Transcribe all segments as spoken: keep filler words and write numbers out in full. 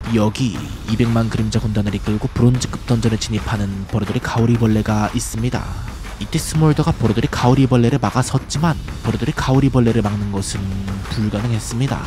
여기 이백만 그림자 군단을 이끌고 브론즈급 던전에 진입하는 버르돌이 가오리벌레가 있습니다. 이때 스몰더가 버르돌이 가오리벌레를 막아섰지만 버르돌이 가오리벌레를 막는 것은 불가능했습니다.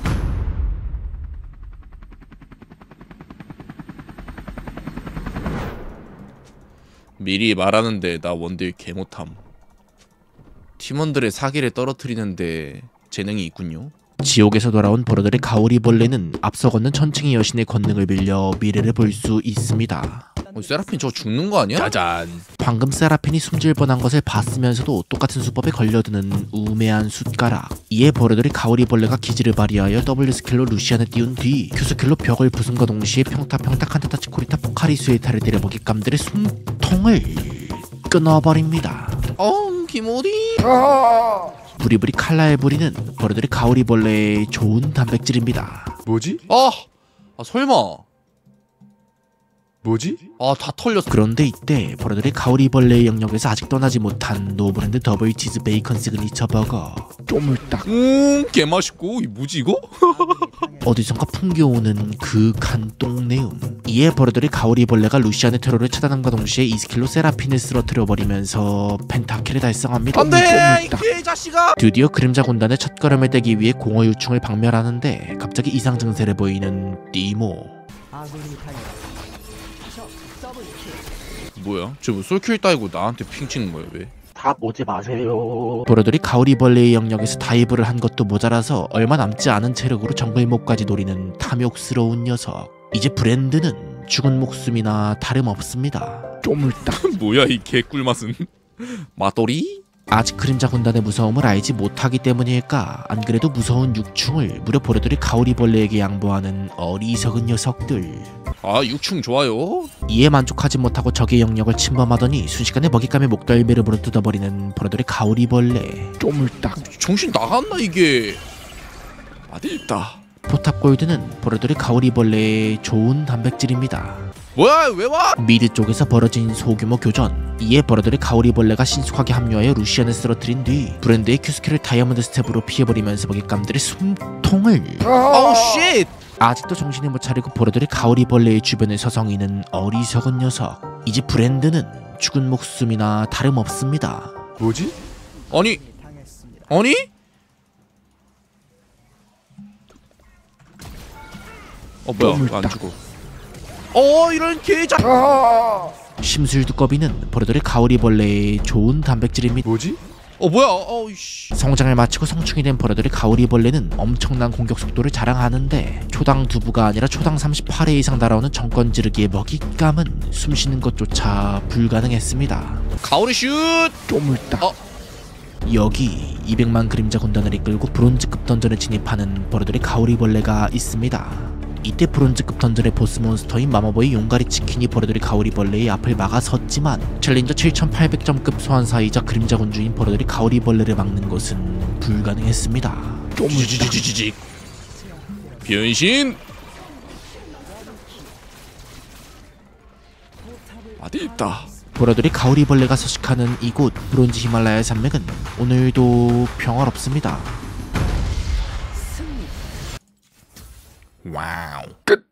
미리 말하는데 나 원딜 개못함. 팀원들의 사기를 떨어뜨리는데 재능이 있군요. 지옥에서 돌아온 버러들의 가오리벌레는 앞서 걷는 천칭의 여신의 권능을 빌려 미래를 볼 수 있습니다. 어, 세라핀 저거 죽는 거 아니야? 짜잔. 방금 세라핀이 숨질 뻔한 것을 봤으면서도 똑같은 수법에 걸려드는 우매한 숟가락. 이에 버러들의 가오리벌레가 기지를 발휘하여 더블유 스킬로 루시안을 띄운 뒤 Q 스킬로 벽을 부순과 동시에 평타평타 칸타타 치코리타 포카리 수에타를 때려먹이 깜들의 숨통을 끊어버립니다. 어 기모리. 부리부리 칼라의 부리는 버러들의 가오리벌레의 좋은 단백질입니다. 뭐지? 아, 아 설마. 뭐지? 아 다 털렸어. 그런데 이때 버러들의 가오리벌레의 영역에서 아직 떠나지 못한 노브랜드 더블 치즈 베이컨 시그니처 버거 쪼물딱. 음 개맛있고. 이 뭐지 이거? 어디선가 풍겨오는 그윽한 똥내음. 이에 버러들의 가오리벌레가 루시안의 테러를 차단함과 동시에 이 스킬로 세라핀을 쓰러뜨려버리면서 펜타킬을 달성합니다. 안돼 이 개자식아. 드디어 그림자 군단의 첫걸음을 떼기 위해 공허 유충을 박멸하는데 갑자기 이상 증세를 보이는 띠모. 뭐야? 저 솔킬 따이고 나한테 핑 치는 거야 왜? 다 오지 마세요. 버러들이 가오리벌레의 영역에서 다이브를 한 것도 모자라서 얼마 남지 않은 체력으로 정글목까지 노리는 탐욕스러운 녀석. 이제 브랜드는 죽은 목숨이나 다름없습니다. 쪼물딱. 뭐야 이 개꿀맛은? 마토리? 아직 그림자 군단의 무서움을 알지 못하기 때문일까? 안 그래도 무서운 육충을 무려 버러들이 가오리벌레에게 양보하는 어리석은 녀석들. 아 육충 좋아요. 이에 만족하지 못하고 적의 영역을 침범하더니 순식간에 먹잇감에 목덜미를 물어뜯어버리는 버러들의 가오리벌레. 쪼물딱. 정신 나갔나 이게. 아들다. 포탑 골드는 버러들의 가오리벌레의 좋은 단백질입니다. 뭐야 왜 와? 미드 쪽에서 벌어진 소규모 교전. 이에 버러들의 가오리벌레가 신속하게 합류하여 루시안을 쓰러뜨린 뒤 브랜드의 Q스킬을 다이아몬드 스텝으로 피해버리면서 먹잇감들의 숨통을. 아우 쉣. 아직도 정신을 못 차리고 버러들의 가오리벌레의 주변에 서성이는 어리석은 녀석. 이제 브랜드는 죽은 목숨이나 다름없습니다. 뭐지? 아니 아니? 어 뭐야 왜 안 죽어? 어 이런 개자. 심술두꺼비는 버러들의 가오리벌레의 좋은 단백질입니다. 뭐지? 어 뭐야? 어이씨. 성장을 마치고 성충이 된 버러들의 가오리벌레는 엄청난 공격 속도를 자랑하는데 초당 두부가 아니라 초당 삼십팔 회 이상 날아오는 정권 지르기의 먹잇감은 숨쉬는 것조차 불가능했습니다. 가오리 슛. 쪼물딱. 어. 여기 이백만 그림자 군단을 이끌고 브론즈급 던전에 진입하는 버러들의 가오리벌레가 있습니다. 이때 브론즈급 던전의 보스몬스터인 마마보이 용가리 치킨이 버러들의 가오리벌레의 앞을 막아섰지만 챌린저 칠천팔백 점급 소환사이자 그림자 군주인 버러들의 가오리벌레를 막는 것은 불가능했습니다. 찌찌찌찌찌. 변신. 아들다. 버러들의 가오리벌레가 서식하는 이곳 브론즈 히말라야 산맥은 오늘도 평화롭습니다. 와우. 끝.